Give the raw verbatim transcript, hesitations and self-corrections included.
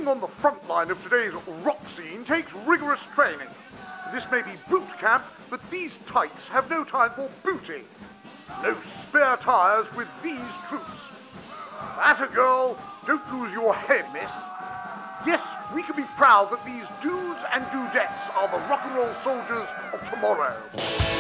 being on the front line of today's rock scene takes rigorous training. This may be boot camp, but these tights have no time for booting. No spare tires with these troops. That a girl, don't lose your head, miss. Yes, we can be proud that these dudes and dudettes are the rock and roll soldiers of tomorrow.